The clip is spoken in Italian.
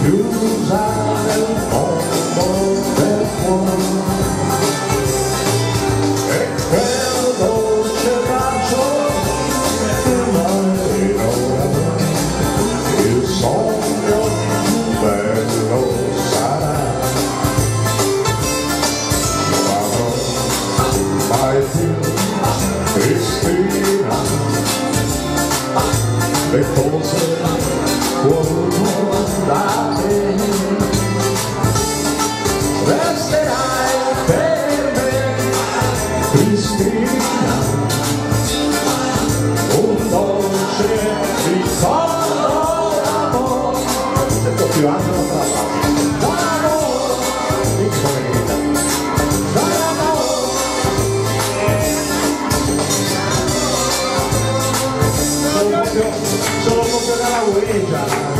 usare il mondo per fuori e quel dolce bacio mai ora il sogno più bello sarà. Ma non mai più Cristina le cose furono andate, resterai per me Cristina, un dolce ricordo d'amore. Sento più alto la parola d'amore, dici come grida d'amore. Sono proprio dalla guida.